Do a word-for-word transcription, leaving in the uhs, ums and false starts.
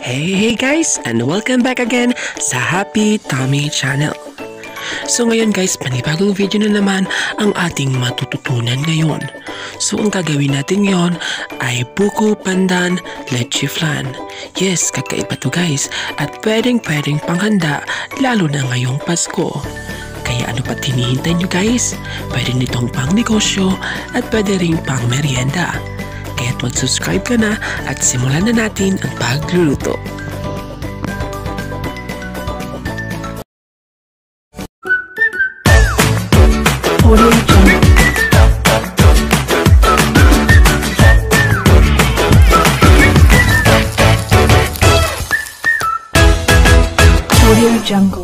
Hey, hey guys, and welcome back again sa Happy Tummy Channel. So ngayon guys, panibagong video na naman ang ating matututunan ngayon. So ang gagawin natin yon ay buko pandan leche flan. Yes, kakaiba to guys at pwedeng pwedeng panghanda lalo na ngayong Pasko. Kaya ano pa hinihintay nyo guys? Pwede nitong pang negosyo at pwede ring pang merienda. Kaya't mag-subscribe ka na at simulan na natin ang pagluluto. Audio Jungle. Audio Jungle.